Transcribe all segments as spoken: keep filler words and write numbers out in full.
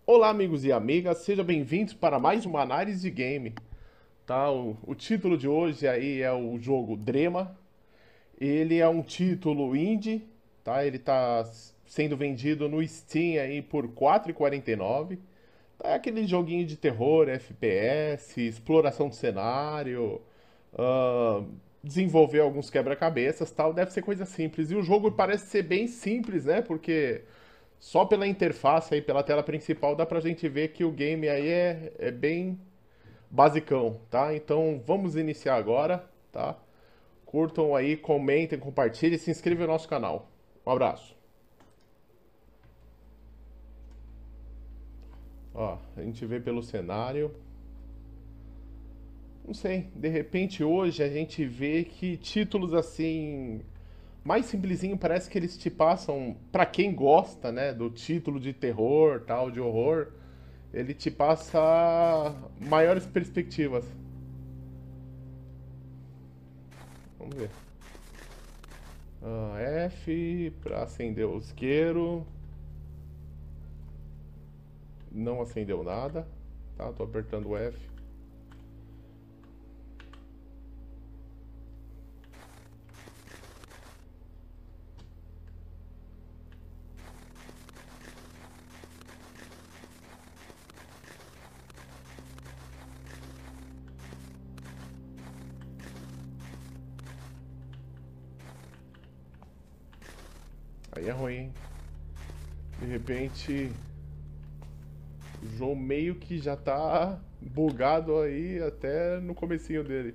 Olá, amigos e amigas, sejam bem-vindos para mais uma análise de game. Tá? O, o título de hoje aí é o jogo Drema. Ele é um título indie, tá? Ele está sendo vendido no Steam aí por quatro reais e quarenta e nove centavos. É aquele joguinho de terror, F P S, exploração de cenário, ah, desenvolver alguns quebra-cabeças, tal. Deve ser coisa simples. E o jogo parece ser bem simples, né? Porque só pela interface aí, pela tela principal, dá pra gente ver que o game aí é, é bem basicão, tá? Então vamos iniciar agora, tá? Curtam aí, comentem, compartilhem e se inscrevam no nosso canal. Um abraço. Ó, a gente vê pelo cenário. Não sei, de repente hoje a gente vê que títulos assim mais simplesinho parece que eles te passam, pra quem gosta, né, do título de terror, tal, de horror, ele te passa maiores perspectivas. Vamos ver. Ah, F pra acender o isqueiro. Não acendeu nada. Tá, tô apertando o F. Aí é ruim, hein? De repente, o jogo meio que já tá bugado aí até no comecinho dele.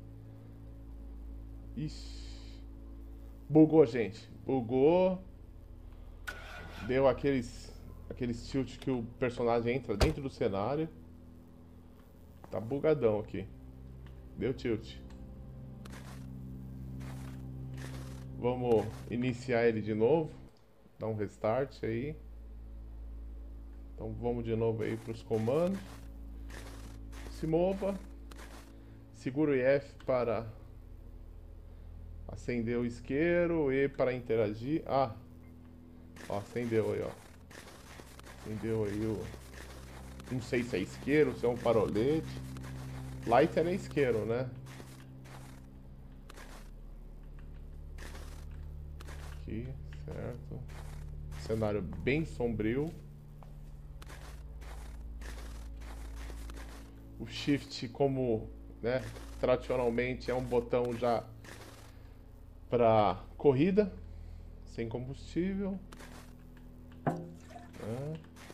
Ixi. Bugou, gente. Bugou. Deu aqueles aqueles tilt que o personagem entra dentro do cenário. Tá bugadão aqui. Deu tilt. Vamos iniciar ele de novo. Dar um restart aí. Então vamos de novo aí para os comandos. Se mova. Segura o F para acender o isqueiro. E para interagir. Ah, ó, acendeu aí, ó. Acendeu aí o... Não sei se é isqueiro, se é um farolete. Lighter é isqueiro, né? Aqui, certo. Cenário bem sombrio. O Shift, como, né, tradicionalmente é um botão já para corrida, sem combustível. Ah.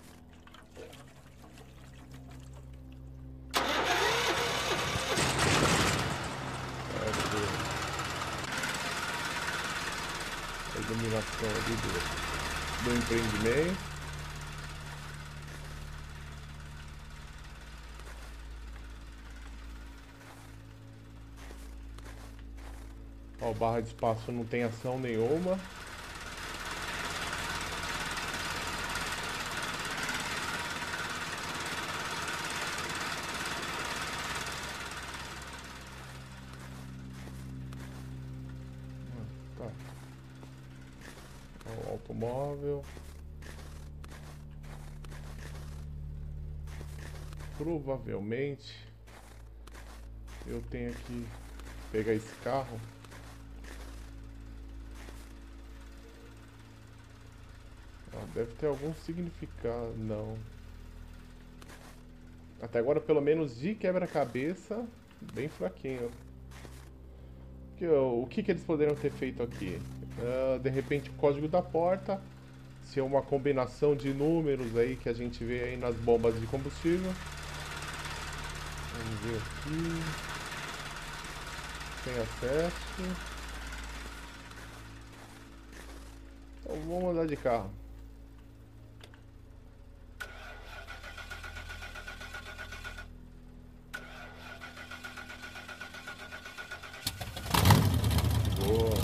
A iluminação ali do, do empreendimento. Ó, barra de espaço não tem ação nenhuma. Tá. Ó, o automóvel. Provavelmente eu tenho que pegar esse carro. Ah, deve ter algum significado, não. Até agora, pelo menos de quebra-cabeça, bem fraquinho. Que, o que, que eles poderiam ter feito aqui? Uh, de repente, o código da porta, se é uma combinação de números aí que a gente vê aí nas bombas de combustível. Vamos ver aqui. Sem acesso. Então vamos andar de carro. Boa.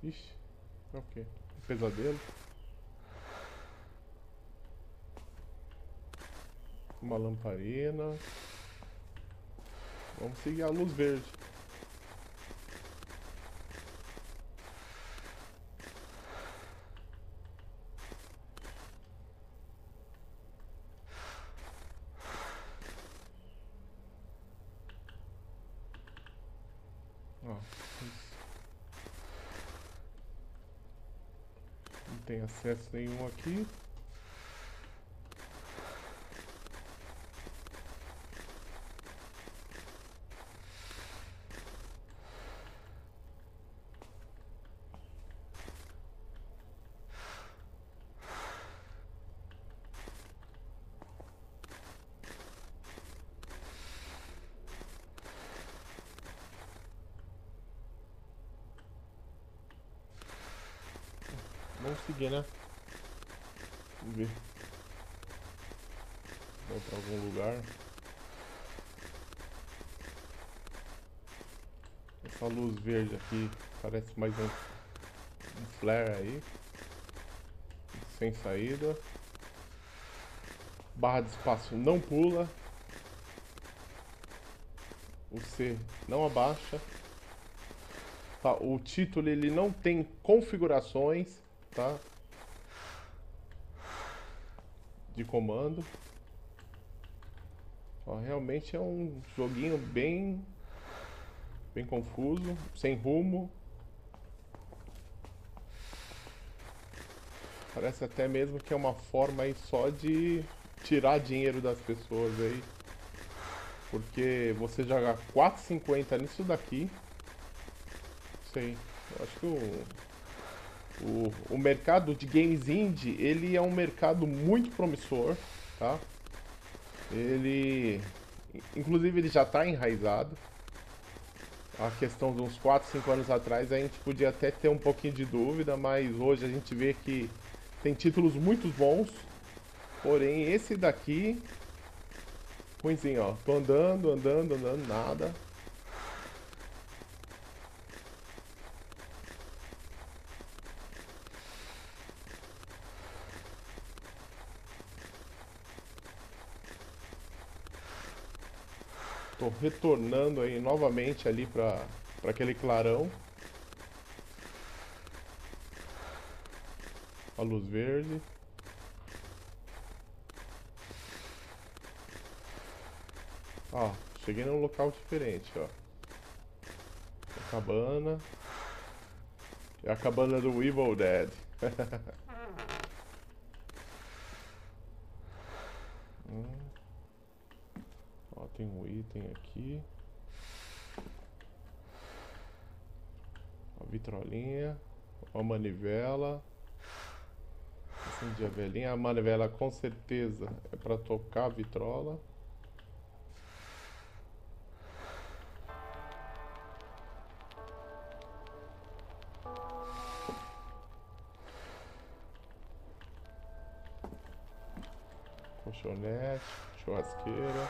Ixi, é o quê? Um pesadelo? Uma lamparina. Vamos seguir a luz verde. Ó, não tem acesso nenhum aqui. Vamos seguir, né? Vamos ver. Vamos pra algum lugar. Essa luz verde aqui parece mais um, um flare aí. Sem saída. Barra de espaço não pula. O C não abaixa. Tá, o título ele não tem configurações, tá? De comando. Ó, realmente é um joguinho bem bem confuso, sem rumo. Parece até mesmo que é uma forma aí só de tirar dinheiro das pessoas aí. Porque você jogar quatro e cinquenta nisso daqui, sei, eu acho que o, o, o mercado de games indie, ele é um mercado muito promissor, tá? Ele, inclusive ele já está enraizado. A questão de uns quatro, cinco anos atrás a gente podia até ter um pouquinho de dúvida, mas hoje a gente vê que tem títulos muito bons. Porém, esse daqui, ruimzinho, ó. Tô andando, andando, andando, nada. Tô retornando aí novamente ali pra, pra aquele clarão. A luz verde. Ó, cheguei num local diferente, ó. A cabana. É a cabana do Evil Dead. hum. Ó, tem um item aqui. Uma vitrolinha. Uma manivela. Acendi a velhinha. A manivela com certeza é pra tocar a vitrola. Colchonete, churrasqueira.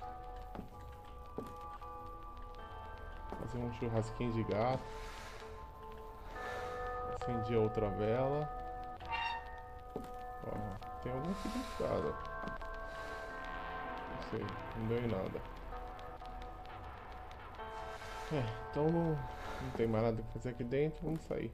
Fazer um churrasquinho de gato. Acendi a outra vela. Ó, tem algum significado. Não sei, não deu em nada. É, então não, não tem mais nada pra fazer aqui dentro, vamos sair.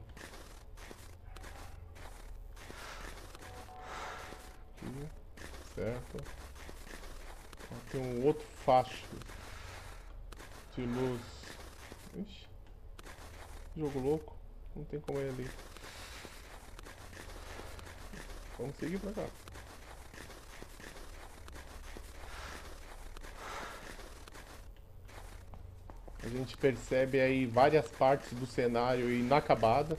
Aqui, certo. Ó, tem um outro facho de luz. Ixi, jogo louco, não tem como ir ali. Vamos seguir pra cá. A gente percebe aí várias partes do cenário inacabadas.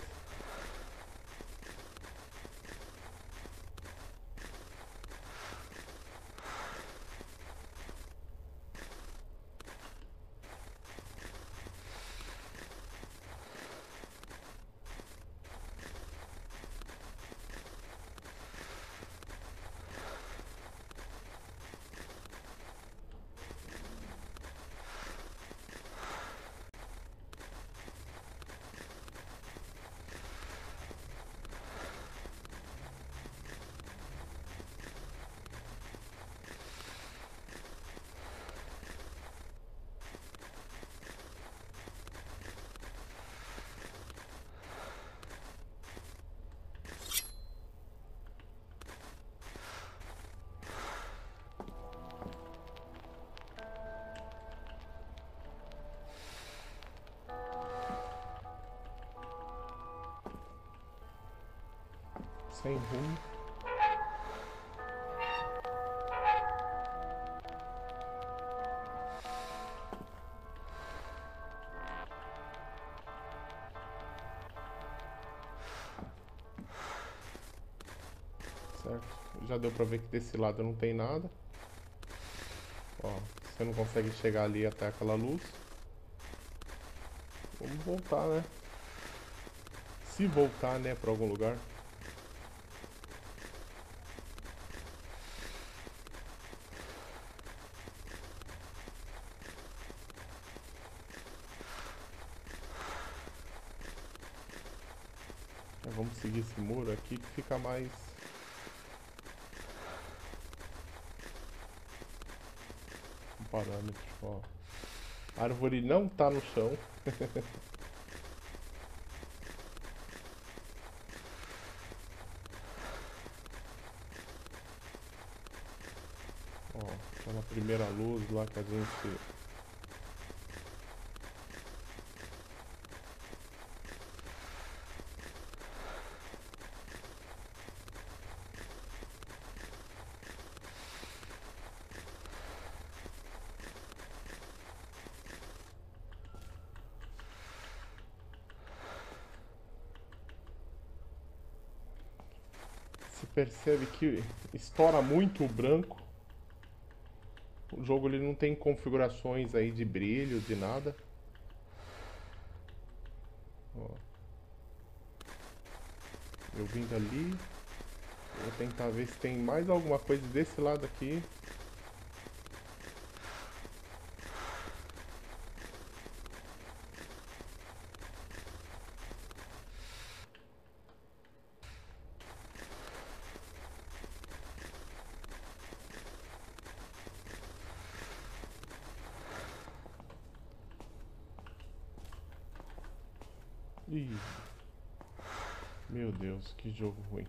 sem rumo. Certo? Já deu pra ver que desse lado não tem nada. Ó, você não consegue chegar ali até aquela luz. Vamos voltar, né? Se voltar, né, pra algum lugar. Já vamos seguir esse muro aqui que fica mais... um parâmetro, ó. A árvore não tá no chão. Ó, aquela primeira luz lá que a gente... Você percebe que estoura muito o branco. O jogo ele não tem configurações aí de brilho, de nada. Ó. Eu vindo ali. Vou tentar ver se tem mais alguma coisa desse lado aqui. Ih, meu Deus, que jogo ruim.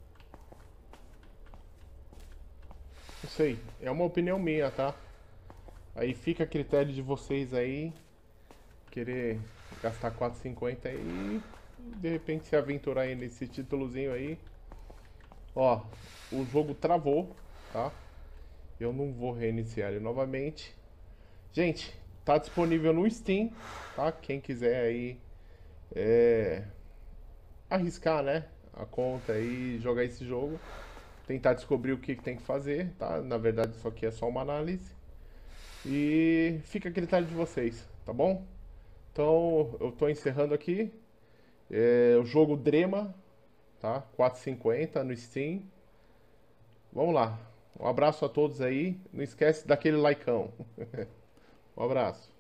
Não sei, é uma opinião minha, tá? Aí fica a critério de vocês aí querer gastar quatro e cinquenta e de repente se aventurar aí nesse títulozinho aí. Ó, o jogo travou, tá? Eu não vou reiniciar ele novamente. Gente, tá disponível no Steam, tá? Quem quiser aí é, arriscar, né? A conta aí, jogar esse jogo, tentar descobrir o que, que tem que fazer, tá? Na verdade, isso aqui é só uma análise. E fica a critério de vocês, tá bom? Então, eu tô encerrando aqui. É, o jogo Drema, tá? quatro e cinquenta no Steam. Vamos lá. Um abraço a todos aí. Não esquece daquele likeão. Um abraço.